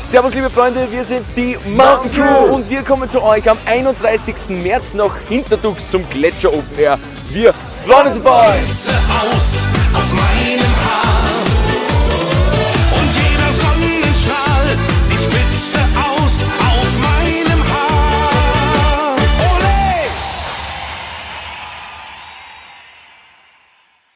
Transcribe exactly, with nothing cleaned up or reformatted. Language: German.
Servus liebe Freunde, wir sind die Mountain Crew und wir kommen zu euch am einunddreißigsten März nach Hinterdux zum Gletscher Open Air. Wir freuen uns auf euch! Aus auf meinem Haar.